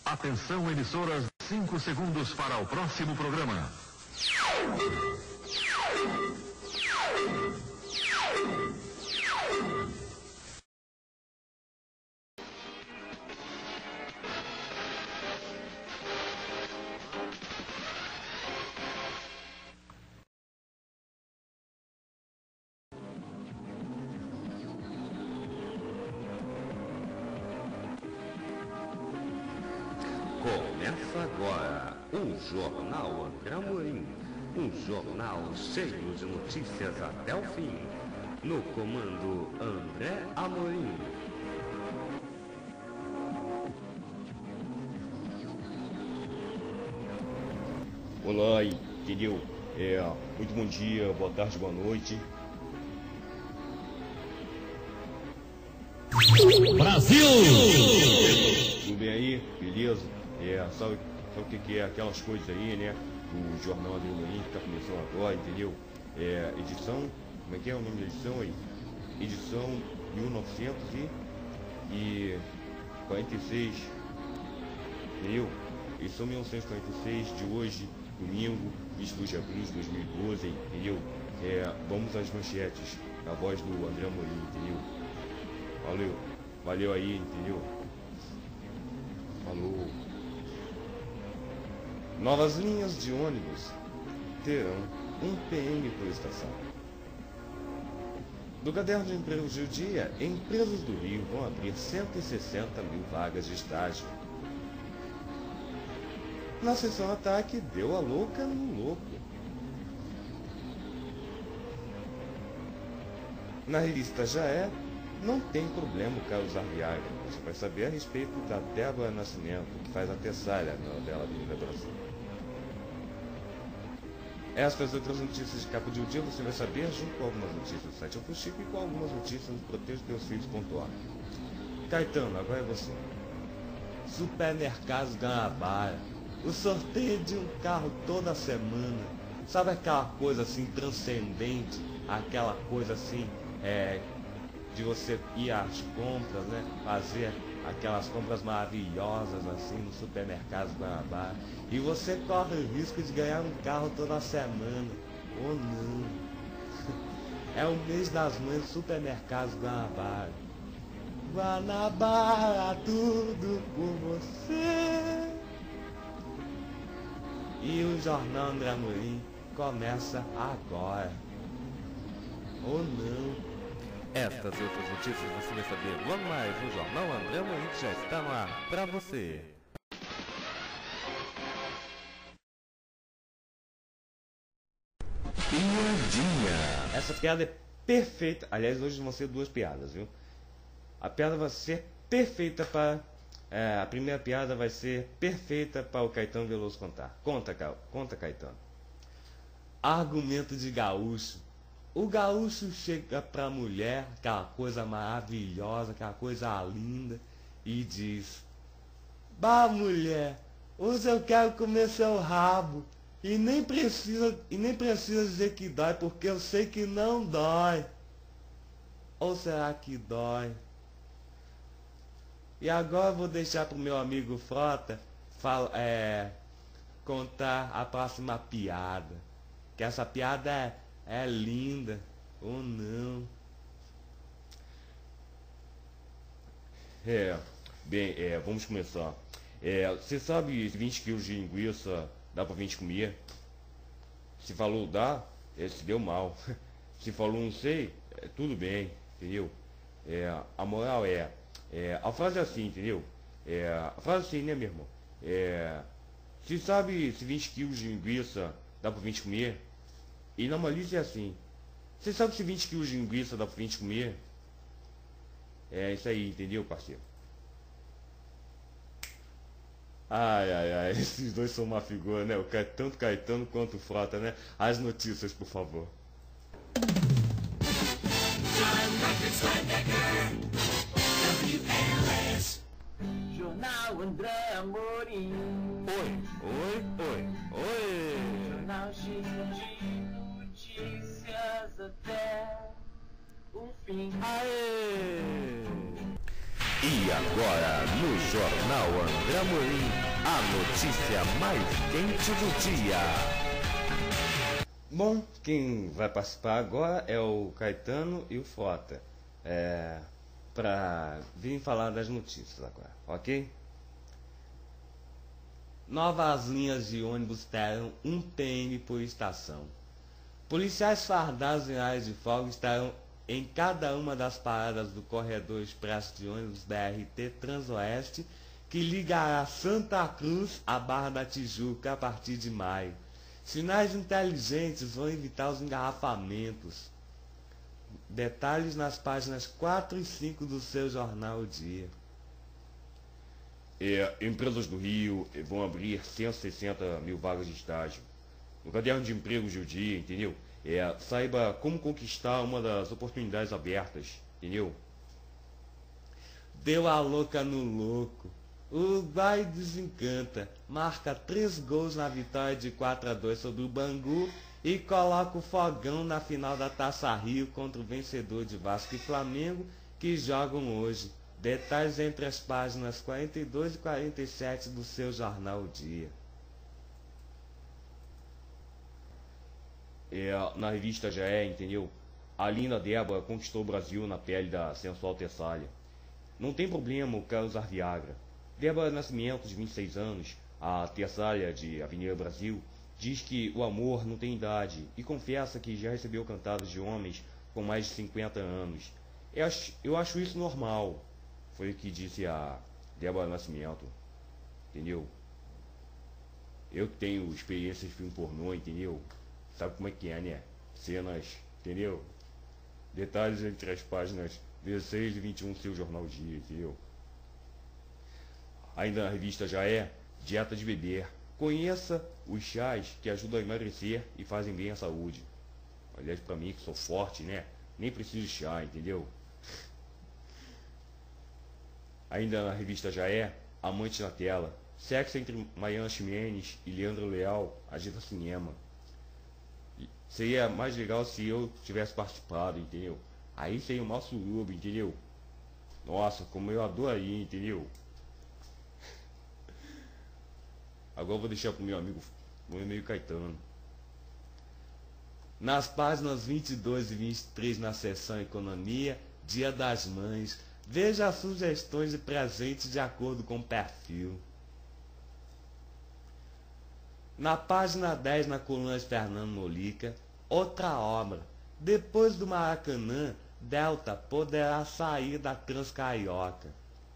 Atenção, emissoras, 5 segundos para o próximo programa. Começa agora o Jornal André Amorim, um jornal cheio de notícias até o fim. No comando André Amorim. Olá, entendeu? Muito bom dia, boa tarde, boa noite. Brasil! Tudo bem aí? Beleza? Sabe o que é aquelas coisas aí, né? O Jornal André Amorim que tá começando agora, entendeu? Edição, como é que é o nome da edição aí? Edição 1946, entendeu? Edição 1946 de hoje, domingo, 22 de abril de 2012, entendeu? Vamos às manchetes, a voz do André Amorim, entendeu? Valeu aí, entendeu? Falou. Novas linhas de ônibus terão um PM por estação. Do caderno de empregos do dia, empresas do Rio vão abrir 160 mil vagas de estágio. Na sessão ataque, deu a louca no louco. Na revista Já É, não tem problema o cara usar Viagra. Você vai saber a respeito da Débora Nascimento, que faz a Tessália na novela Avenida Brasil. Estas outras notícias de capa de um dia você vai saber junto com algumas notícias do site Eu Chico e com algumas notícias do protejoteusfilhos.org. Caetano, agora é você. Supermercados Guanabara. O sorteio de um carro toda semana. Sabe aquela coisa assim transcendente? Aquela coisa assim, de você ir às compras, né? Fazer aquelas compras maravilhosas assim no supermercado Guanabara. E você corre o risco de ganhar um carro toda semana. Ou não. É o mês das mães do supermercado Guanabara. Guanabara, tudo por você. E o Jornal André Amorim começa agora. Ou não. Estas e outras notícias você vai saber logo mais no Jornal André Amorim, que já está no ar pra você. Piadinha. Essa piada é perfeita. Aliás, hoje vão ser duas piadas, viu? A piada vai ser perfeita para... a primeira piada vai ser perfeita para o Caetano Veloso contar. Conta, Caetano. Argumento de gaúcho. O gaúcho chega pra mulher, aquela coisa maravilhosa, aquela coisa linda, e diz: Bah, mulher, hoje eu quero comer seu rabo. E nem precisa dizer que dói, porque eu sei que não dói. Ou será que dói? E agora eu vou deixar pro meu amigo Frota contar a próxima piada. Que essa piada é linda, ou não? Vamos começar. Você sabe se 20 quilos de linguiça dá pra gente comer? Se falou dá, se deu mal. Se falou não sei, tudo bem, entendeu? A moral a frase é assim, entendeu? A frase é assim, né, meu irmão? Se sabe se 20 quilos de linguiça dá pra gente comer? E na malícia é assim. Você sabe se 20 quilos de linguiça dá pra gente comer? É isso aí, entendeu, parceiro? Ai, esses dois são uma figura, né? Tanto o Caetano quanto o Frota, né? As notícias, por favor. Jornal André Amorim. Oi. Jornal cheio de notícias até o fim. Aê! E agora, no Jornal André Amorim, a notícia mais quente do dia. Bom, quem vai participar agora é o Caetano e o Frota, para vir falar das notícias agora, ok? Novas linhas de ônibus terão 1 PM por estação. Policiais fardados em áreas de folga estarão em cada uma das paradas do corredor expresso de ônibus BRT Transoeste, que ligará Santa Cruz à Barra da Tijuca a partir de maio. Sinais inteligentes vão evitar os engarrafamentos. Detalhes nas páginas 4 e 5 do seu jornal O Dia. Empresas do Rio vão abrir 160 mil vagas de estágio. No caderno de empregos do dia, entendeu? Saiba como conquistar uma das oportunidades abertas, entendeu? Deu a louca no louco. O Uruguai desencanta, marca 3 gols na vitória de 4-2 sobre o Bangu e coloca o fogão na final da Taça Rio contra o vencedor de Vasco e Flamengo, que jogam hoje. Detalhes entre as páginas 42 e 47 do seu jornal O Dia. Na revista Já É, entendeu? A linda Débora conquistou o Brasil na pele da sensual Tessália. Não tem problema o cara usar Viagra. Débora Nascimento, de 26 anos, a Tessália de Avenida Brasil, diz que o amor não tem idade e confessa que já recebeu cantadas de homens com mais de 50 anos. Eu acho isso normal, foi o que disse a Débora Nascimento, entendeu? Eu que tenho experiências de filme pornô, entendeu? Sabe como é que é, né? Cenas, entendeu? Detalhes entre as páginas 16 e 21 do seu jornal Dia, entendeu? Ainda na revista Já É, dieta de beber. Conheça os chás que ajudam a emagrecer e fazem bem à saúde. Aliás, pra mim que sou forte, né? Nem preciso de chá, entendeu? Ainda na revista Já É, Amante na Tela. Sexo entre Mariana Ximenes e Leandro Leal agita cinema. Seria mais legal se eu tivesse participado, entendeu? Aí seria um mau surubo, entendeu? Nossa, como eu adoraria, entendeu? Agora eu vou deixar pro meu amigo Caetano. Nas páginas 22 e 23 na seção Economia, Dia das Mães, veja as sugestões de presentes de acordo com o perfil. Na página 10, na coluna de Fernando Molica, outra obra. Depois do Maracanã, Delta poderá sair da Transcarioca.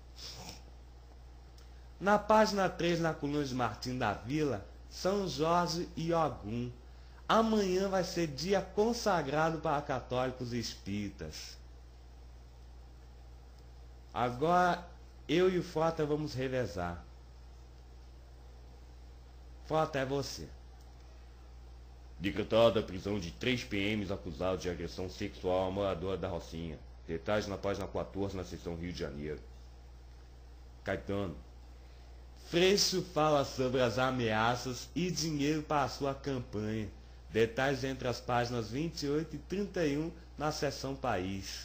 Na página 3, na coluna de Martim da Vila, São Jorge e Ogum. Amanhã vai ser dia consagrado para católicos e espíritas. Agora, eu e o Frota vamos revezar. Frota, é você. Decretada a prisão de 3 PMs acusados de agressão sexual a moradora da Rocinha. Detalhes na página 14, na seção Rio de Janeiro. Caetano. Freixo fala sobre as ameaças e dinheiro para a sua campanha. Detalhes entre as páginas 28 e 31 na seção País.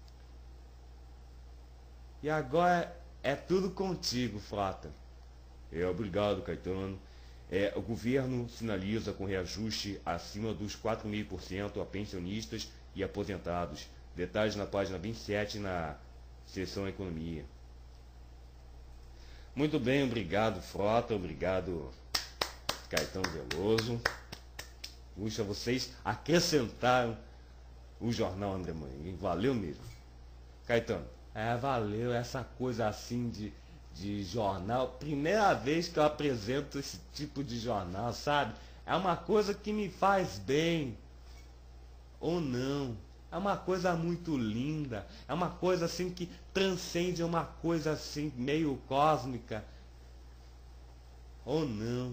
E agora é tudo contigo, Frota. Obrigado, Caetano. O governo sinaliza com reajuste acima dos 4,5% a pensionistas e aposentados. Detalhes na página 27 na seção Economia. Muito bem, obrigado, Frota, obrigado, Caetano Veloso. Puxa, vocês acrescentaram o jornal André Amorim, valeu mesmo. Caetano, valeu essa coisa assim de jornal, primeira vez que eu apresento esse tipo de jornal, sabe? É uma coisa que me faz bem, ou não. É uma coisa muito linda, é uma coisa assim que transcende uma coisa assim meio cósmica, ou não.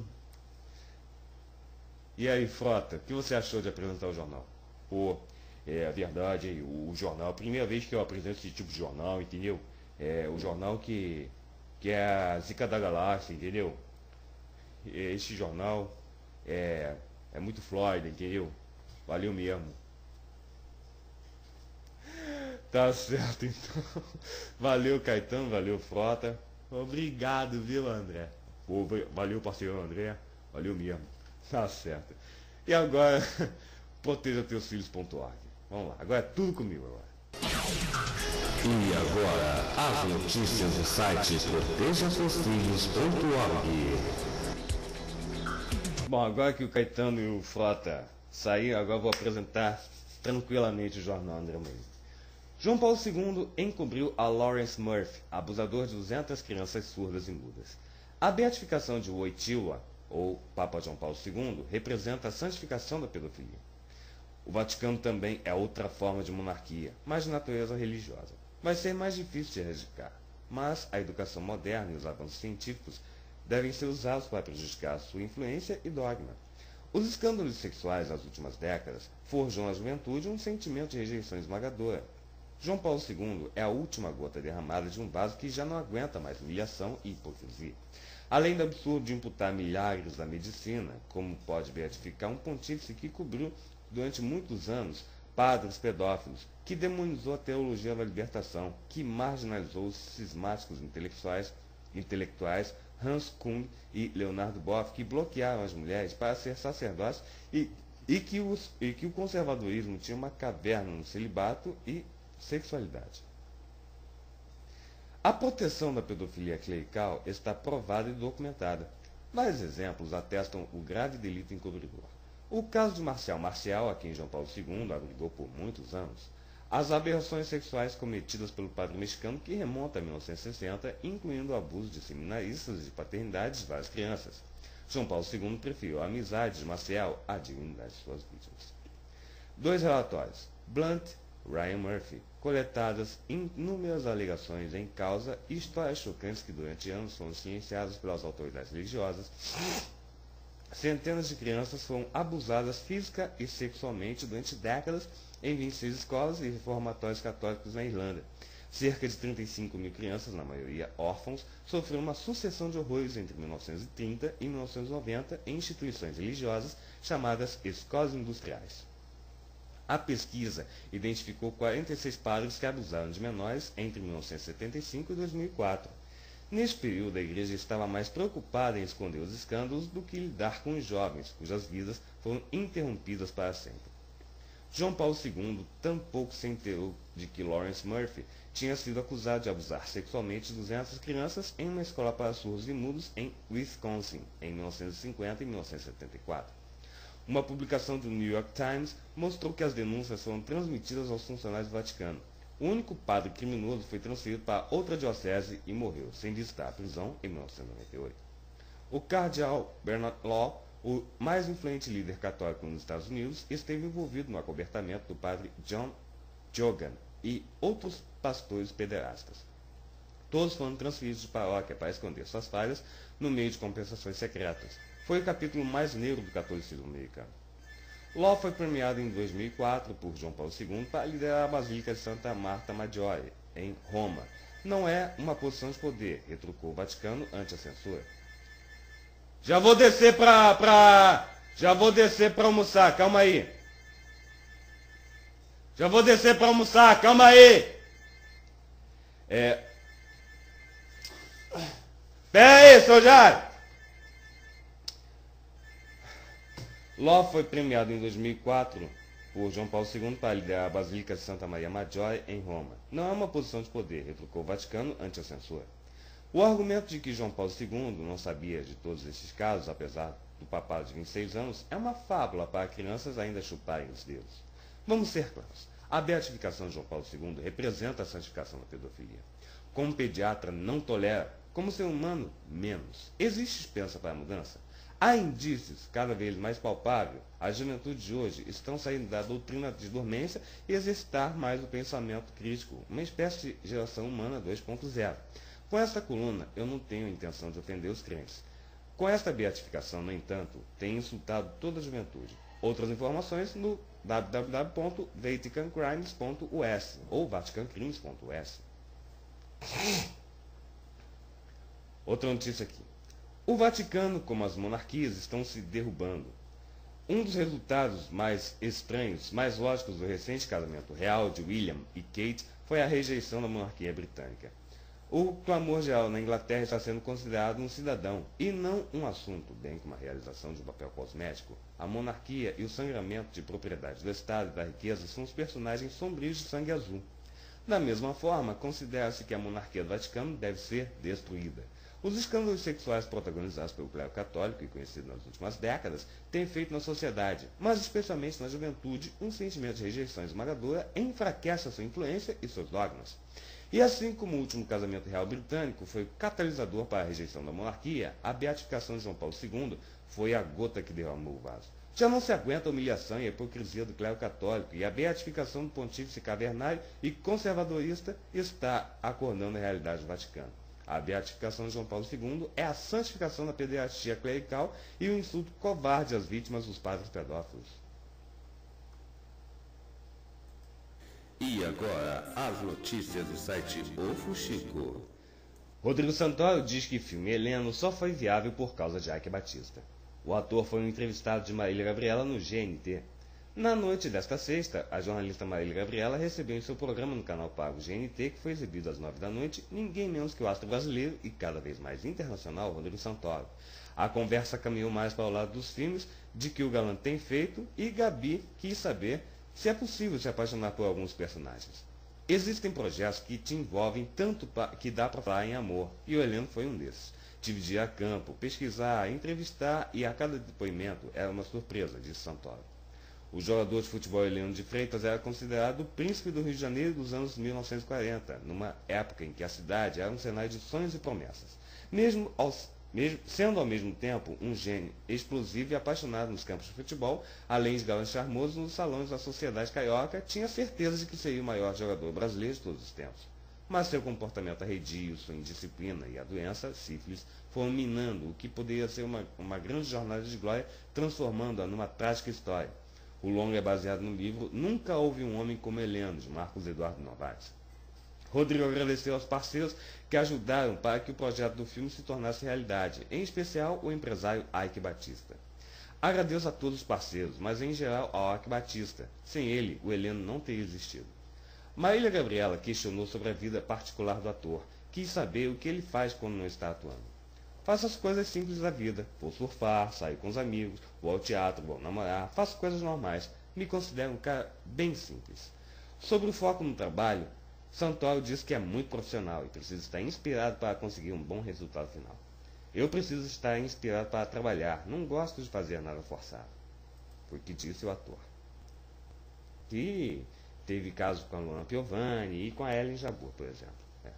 E aí, Frota, o que você achou de apresentar o jornal? Pô, é verdade, o jornal, a primeira vez que eu apresento esse tipo de jornal, entendeu? É o jornal que é a zica da galáxia, entendeu? Esse jornal é muito Flórida, entendeu? Valeu mesmo. Tá certo, então. Valeu, Caetano, valeu, Frota. Obrigado, viu, André? Pô, valeu, parceiro André. Valeu mesmo. Tá certo. E agora, protejateusfilhos.org. Vamos lá, agora é tudo comigo agora. E agora, as notícias do site protejaseusfilhos.org. Bom, agora que o Caetano e o Frota saíram, agora eu vou apresentar tranquilamente o jornal André Moisés. João Paulo II encobriu a Lawrence Murphy, abusador de 200 crianças surdas e mudas. A beatificação de Wojtyła, ou Papa João Paulo II, representa a santificação da pedofilia. O Vaticano também é outra forma de monarquia, mas de natureza religiosa. Vai ser mais difícil de erradicar, mas a educação moderna e os avanços científicos devem ser usados para prejudicar sua influência e dogma. Os escândalos sexuais das últimas décadas forjam à juventude um sentimento de rejeição esmagadora. João Paulo II é a última gota derramada de um vaso que já não aguenta mais humilhação e hipocrisia. Além do absurdo de imputar milagres da medicina, como pode beatificar um pontífice que cobriu durante muitos anos padres pedófilos, que demonizou a teologia da libertação, que marginalizou os cismáticos intelectuais Hans Kung e Leonardo Boff, que bloquearam as mulheres para ser sacerdotes e que o conservadorismo tinha uma caverna no celibato e sexualidade. A proteção da pedofilia clerical está provada e documentada. Vários exemplos atestam o grave delito encobridor. O caso de Marcial Marcial, a quem João Paulo II abrigou por muitos anos. As aberrações sexuais cometidas pelo padre mexicano que remonta a 1960, incluindo o abuso de seminaristas e de paternidade de várias crianças. João Paulo II preferiu a amizade de Marcial à dignidade de suas vítimas. 2 relatórios. Blunt, Ryan Murphy, coletadas inúmeras alegações em causa e histórias chocantes que durante anos foram silenciadas pelas autoridades religiosas. Centenas de crianças foram abusadas física e sexualmente durante décadas em 26 escolas e reformatórios católicos na Irlanda. Cerca de 35 mil crianças, na maioria órfãos, sofreram uma sucessão de horrores entre 1930 e 1990 em instituições religiosas chamadas escolas industriais. A pesquisa identificou 46 padres que abusaram de menores entre 1975 e 2004. Neste período, a igreja estava mais preocupada em esconder os escândalos do que lidar com os jovens, cujas vidas foram interrompidas para sempre. João Paulo II tampouco se enterou de que Lawrence Murphy tinha sido acusado de abusar sexualmente de 200 crianças em uma escola para surdos e mudos em Wisconsin, em 1950 e 1974. Uma publicação do New York Times mostrou que as denúncias foram transmitidas aos funcionários do Vaticano. O único padre criminoso foi transferido para outra diocese e morreu, sem visitar a prisão, em 1998. O cardeal Bernard Law, o mais influente líder católico nos Estados Unidos, esteve envolvido no acobertamento do padre John Jogan e outros pastores pederastas. Todos foram transferidos de paróquia para esconder suas falhas no meio de compensações secretas. Foi o capítulo mais negro do catolicismo americano. Law foi premiado em 2004 por João Paulo II para liderar a Basílica de Santa Marta Maggiore, em Roma. Não é uma posição de poder, retrucou o Vaticano ante a censura. Já vou descer pra almoçar, calma aí. Já vou descer pra almoçar, calma aí. Pera aí, seu Jário. Law foi premiado em 2004 por João Paulo II para liderar a Basílica de Santa Maria Maggiore, em Roma. Não é uma posição de poder, retrucou o Vaticano ante a censura. O argumento de que João Paulo II não sabia de todos esses casos, apesar do papado de 26 anos, é uma fábula para crianças ainda chuparem os dedos. Vamos ser claros. A beatificação de João Paulo II representa a santificação da pedofilia. Como pediatra não tolera, como ser humano, menos. Existe esperança para a mudança? Há indícios, cada vez mais palpáveis, a juventude de hoje estão saindo da doutrina de dormência e exercitar mais o pensamento crítico, uma espécie de geração humana 2.0. Com esta coluna, eu não tenho a intenção de ofender os crentes. Com esta beatificação, no entanto, tenho insultado toda a juventude. Outras informações no www.vaticancrimes.us ou vaticancrimes.us. Outra notícia aqui. O Vaticano, como as monarquias, estão se derrubando. Um dos resultados mais estranhos, mais lógicos do recente casamento real de William e Kate foi a rejeição da monarquia britânica. O clamor geral na Inglaterra está sendo considerado um cidadão e não um assunto, bem como a realização de um papel cosmético. A monarquia e o sangramento de propriedade do Estado e da riqueza são os personagens sombrios de Sangue Azul. Da mesma forma, considera-se que a monarquia do Vaticano deve ser destruída. Os escândalos sexuais protagonizados pelo clero católico e conhecidos nas últimas décadas têm feito na sociedade, mas especialmente na juventude, um sentimento de rejeição esmagadora enfraquece a sua influência e seus dogmas. E assim como o último casamento real britânico foi o catalisador para a rejeição da monarquia, a beatificação de João Paulo II foi a gota que derramou o vaso. Já não se aguenta a humilhação e a hipocrisia do clero católico, e a beatificação do pontífice cavernário e conservadorista está acordando a realidade do Vaticano. A beatificação de João Paulo II é a santificação da pederastia clerical e o insulto covarde às vítimas dos padres pedófilos. E agora, as notícias do site O Fuxico. Rodrigo Santoro diz que o filme Heleno só foi viável por causa de Ike Batista. O ator foi um entrevistado de Marília Gabriela no GNT. Na noite desta sexta, a jornalista Marília Gabriela recebeu em seu programa no canal pago GNT, que foi exibido às 9 da noite, ninguém menos que o astro brasileiro e cada vez mais internacional, Rodrigo Santoro. A conversa caminhou mais para o lado dos filmes, de que o galã tem feito, e Gabi quis saber se é possível se apaixonar por alguns personagens. Existem projetos que te envolvem tanto que dá para falar em amor, e o Heleno foi um desses. Tive de ir a campo, pesquisar, entrevistar, e a cada depoimento era uma surpresa, disse Santoro. O jogador de futebol Heleno de Freitas era considerado o príncipe do Rio de Janeiro dos anos 1940, numa época em que a cidade era um cenário de sonhos e promessas. Sendo ao mesmo tempo um gênio explosivo e apaixonado nos campos de futebol, além de galã charmoso nos salões da sociedade carioca, tinha certeza de que seria o maior jogador brasileiro de todos os tempos. Mas seu comportamento arredio, sua indisciplina e a doença, sífilis, foram minando o que poderia ser uma grande jornada de glória, transformando-a numa trágica história. O longa é baseado no livro Nunca Houve um Homem como Heleno, de Marcos Eduardo Novaes. Rodrigo agradeceu aos parceiros que ajudaram para que o projeto do filme se tornasse realidade, em especial o empresário Ike Batista. Agradeço a todos os parceiros, mas em geral ao Ike Batista. Sem ele, o Heleno não teria existido. Marília Gabriela questionou sobre a vida particular do ator, quis saber o que ele faz quando não está atuando. Faço as coisas simples da vida, vou surfar, sair com os amigos, vou ao teatro, vou namorar, faço coisas normais, me considero um cara bem simples. Sobre o foco no trabalho, Santoro diz que é muito profissional e precisa estar inspirado para conseguir um bom resultado final. Eu preciso estar inspirado para trabalhar, não gosto de fazer nada forçado. Foi o que disse o ator. Que teve casos com a Luana Piovani e com a Ellen Jabbour, por exemplo.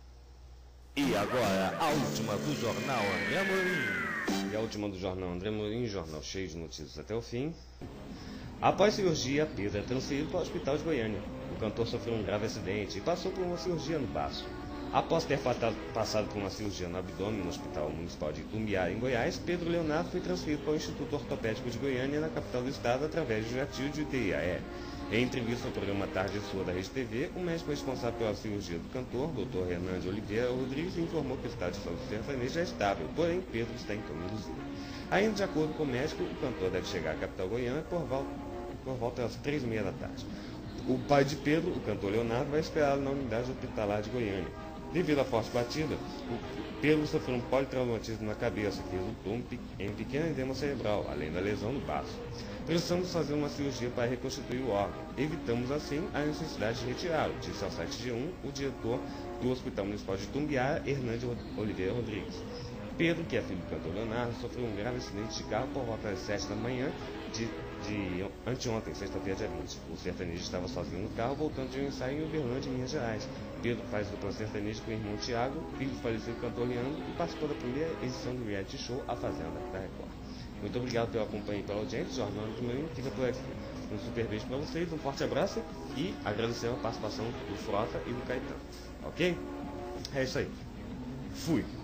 E agora, a última do Jornal André Amorim. E a última do Jornal André Amorim, jornal cheio de notícias até o fim. Após cirurgia, Pedro é transferido para o hospital de Goiânia. O cantor sofreu um grave acidente e passou por uma cirurgia no baço. Após ter passado por uma cirurgia no abdômen no Hospital Municipal de Itumbiara, em Goiás, Pedro Leonardo foi transferido para o Instituto Ortopédico de Goiânia, na capital do estado, através de jatil de UTI aérea. Em entrevista ao programa Tarde Sua da Rede TV, o médico responsável pela cirurgia do cantor, Dr. Renan de Oliveira Rodrigues, informou que o estado de saúde sertanejo é estável, porém Pedro está em coma induzido. Ainda de acordo com o médico, o cantor deve chegar à capital goiana por volta das 3h30 da tarde. O pai de Pedro, o cantor Leonardo, vai esperá-lo na unidade hospitalar de Goiânia. Devido à forte batida, Pedro sofreu um politraumatismo na cabeça, que resultou em pequeno edema cerebral, além da lesão no baço. Precisamos fazer uma cirurgia para reconstituir o órgão. Evitamos, assim, a necessidade de retirá-lo, disse ao site G1 o diretor do Hospital Municipal de Itumbiara, Hernan de Oliveira Rodrigues. Pedro, que é filho do cantor Leonardo, sofreu um grave acidente de carro por volta das 7 da manhã de anteontem, sexta-feira, dia 20. O sertanejo estava sozinho no carro, voltando de um ensaio em Uberlândia, Minas Gerais. Pedro faz dupla sertaneja com o irmão Tiago, filho do falecido cantor Leandro, e participou da primeira edição do reality show A Fazenda, da Record. Muito obrigado pela companhia e pela audiência. Jornal do Menino fica por aqui. Um super beijo para vocês, um forte abraço e agradecer a participação do Frota e do Caetano. Ok? É isso aí. Fui.